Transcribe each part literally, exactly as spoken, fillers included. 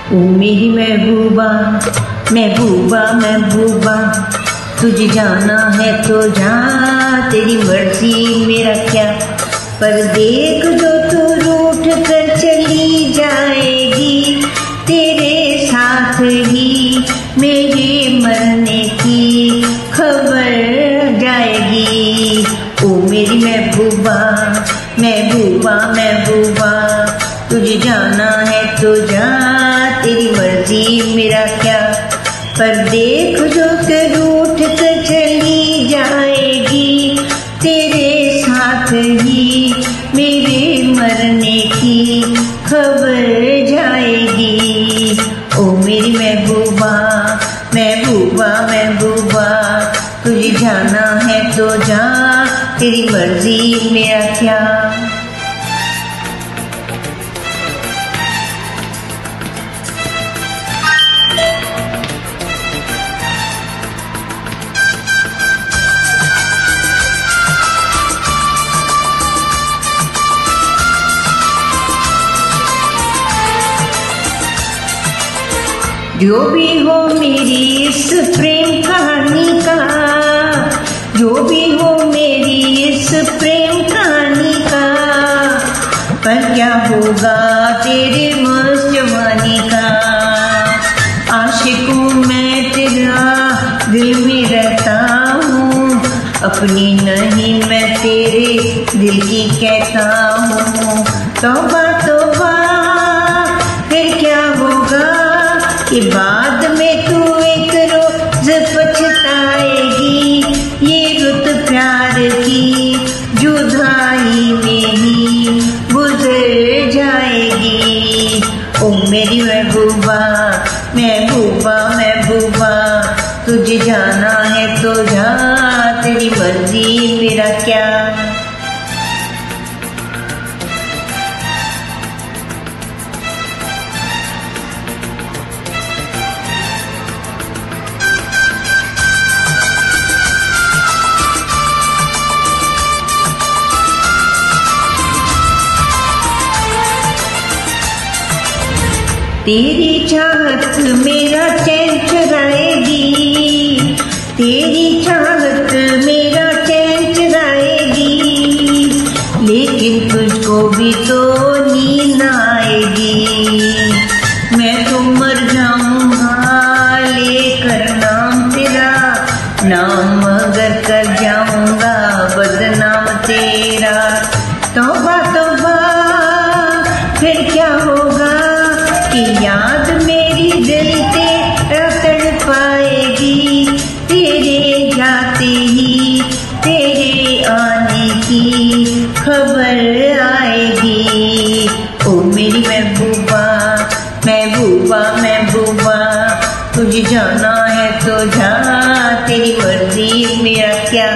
ओ मेरी महबूबा महबूबा महबूबा, तुझे जाना है तो जा, तेरी मर्जी मेरा क्या। पर देख जो तू रूठ कर चली जाएगी, तेरे साथ ही मेरे मरने की खबर जाएगी। ओ मेरी महबूबा महबूबा महबूबा, तुझे जाना है तो जा, तेरी मर्जी मेरा क्या। पर देख जो तू रूठ कर चली जाएगी, तेरे साथ ही मेरे मरने की खबर जाएगी। ओ मेरी महबूबा महबूबा महबूबा, तुझे जाना है तो जा, तेरी मर्जी मेरा क्या। जो भी हो मेरी इस प्रेम कहानी का, जो भी हो मेरी इस प्रेम कहानी का, पर क्या होगा तेरे मस्त जवानी का। आशिकों मैं तेरा दिल में रहता हूँ, अपनी नहीं मैं तेरे दिल की कहता हूँ। तौबा तौबा फिर क्या होगा कि बाद में तू एक रोज पछताएगी, ये रुत प्यार की जुदाई में ही गुजर जाएगी। ओ मेरी महबूबा महबूबा महबूबा, तुझे जाना है तो जा, तेरी मर्जी मेरा क्या। तेरी चाहत मेरा चैन चुराएगी, तेरी चाहत मेरा चैन चुराएगी, लेकिन तुझको भी तो नींद आएगी। मैं तो मर जाऊंगा लेकर नाम तेरा, नाम अगर कर जाऊंगा बदनाम तेरा। तौबा तौबा फिर क्या होगा कि याद मेरी दिल तेरा तड़पाएगी, तेरे जाते ही तेरे आने की खबर आएगी। ओ मेरी महबूबा महबूबा महबूबा, तुझे जाना है तो जा, तेरी मर्जी मेरा क्या।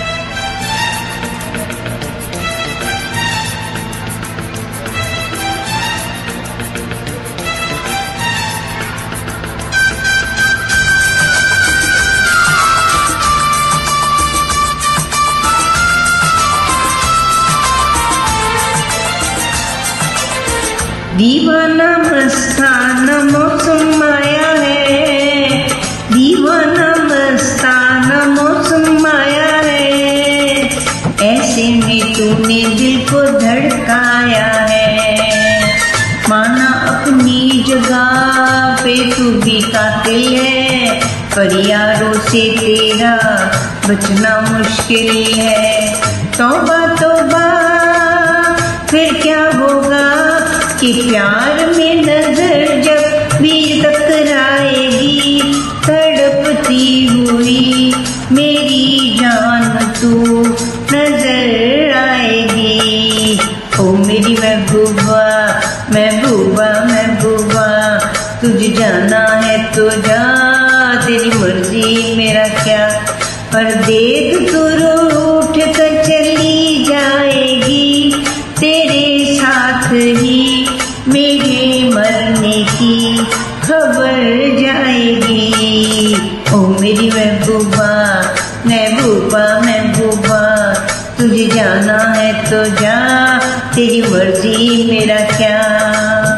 दीवाना मस्ताना मौसम आया है, दीवाना मस्ताना मौसम आया है, ऐसे में तूने दिल को धड़काया है। माना अपनी जगह पे तू भी कातिल है, पर यारों से तेरा बचना मुश्किल है। तौबा तौबा फिर क्या होगा कि प्यार में नजर जब भी टकराएगी, तड़पती हुई मेरी जान तू नजर आएगी। ओ मेरी महबूबा महबूबा महबूबा, तुझे जाना है तो जा, तेरी मर्जी मेरा क्या। पर देख तू रूठ कर चली जाएगी, तेरे साथ ही मेरे मरने की खबर जाएगी। ओ मेरी महबूबा महबूबा महबूबा, तुझे जाना है तो जा, तेरी मर्जी मेरा क्या।